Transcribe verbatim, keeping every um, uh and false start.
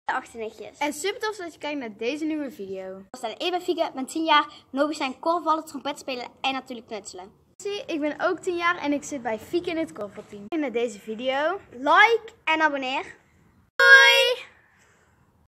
Achternichtjes. En super tof dat je kijkt naar deze nieuwe video. Ik ben Fieke, ben tien jaar, Nobi zijn korfballen, trompet spelen en natuurlijk knutselen. Ik ben ook tien jaar en ik zit bij Fieke in het korfbalteam. En naar deze video, Like en abonneer. doei!